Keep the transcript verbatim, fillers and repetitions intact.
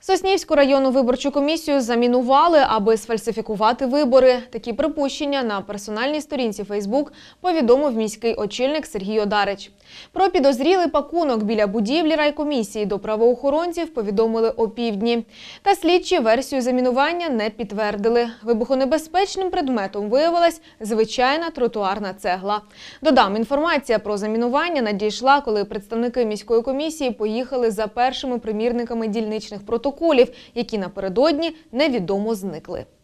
Соснівську районну виборчу комісію замінували, аби сфальсифікувати вибори. Такі припущення на персональній сторінці Фейсбук повідомив міський очільник Сергій Одарич. Про підозрілий пакунок біля будівлі райкомісії до правоохоронців повідомили опівдні. Та слідчі версію замінування не підтвердили. Вибухонебезпечним предметом виявилась звичайна тротуарна цегла. Додам, інформація про замінування надійшла, коли представники міської комісії поїхали за першими примірниками дільничних протоколів, які напередодні невідомо зникли.